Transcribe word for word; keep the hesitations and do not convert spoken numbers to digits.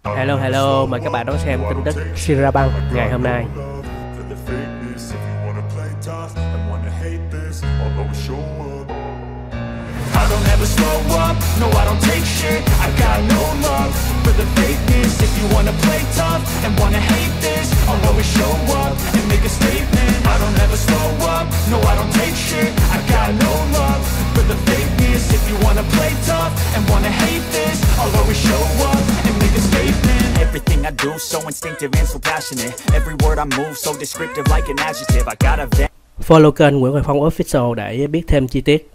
Hello hello, mời các bạn đón xem tin tức Sidra băng ngày hôm nay. I don't ever slow up, no I don't take shit. I got no love for the fakeness. If you wanna play tough and wanna hate this, I'll always show up and make a statement. I don't ever slow up, no I don't take shit. I got no love for the fakeness. If you wanna play tough and wanna hate this, I'll always show up and make a statement. Everything I do so instinctive and so passionate. Every word I move so descriptive like an adjective. I got a vet. Follow kênh Nguyễn Phong Official để biết thêm chi tiết.